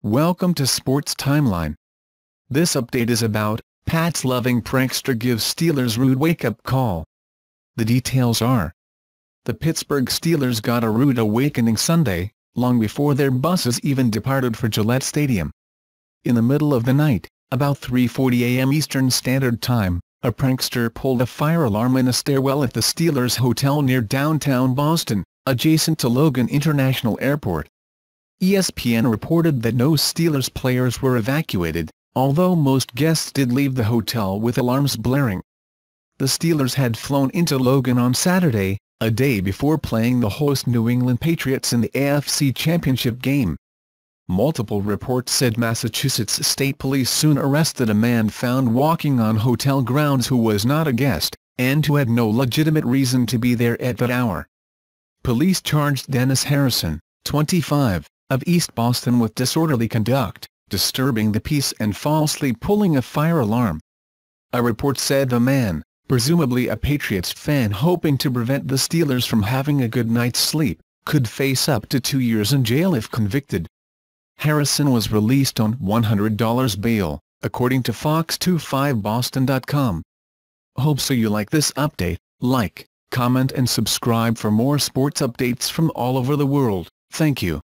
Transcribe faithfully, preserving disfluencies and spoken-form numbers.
Welcome to Sports Timeline. This update is about, Pats-loving prankster gives Steelers rude wake-up call. The details are: the Pittsburgh Steelers got a rude awakening Sunday, long before their buses even departed for Gillette Stadium. In the middle of the night, about three forty a m Eastern Standard Time, a prankster pulled a fire alarm in a stairwell at the Steelers Hotel near downtown Boston, adjacent to Logan International Airport. E S P N reported that no Steelers players were evacuated, although most guests did leave the hotel with alarms blaring. The Steelers had flown into Logan on Saturday, a day before playing the host New England Patriots in the A F C Championship game. Multiple reports said Massachusetts State Police soon arrested a man found walking on hotel grounds who was not a guest, and who had no legitimate reason to be there at that hour. Police charged Dennis Harrison, twenty-five, of East Boston with disorderly conduct, disturbing the peace and falsely pulling a fire alarm. A report said the man, presumably a Patriots fan hoping to prevent the Steelers from having a good night's sleep, could face up to two years in jail if convicted. Harrison was released on one hundred dollars bail, according to Fox twenty-five Boston dot com. Hope so you like this update. Like, comment and subscribe for more sports updates from all over the world. Thank you.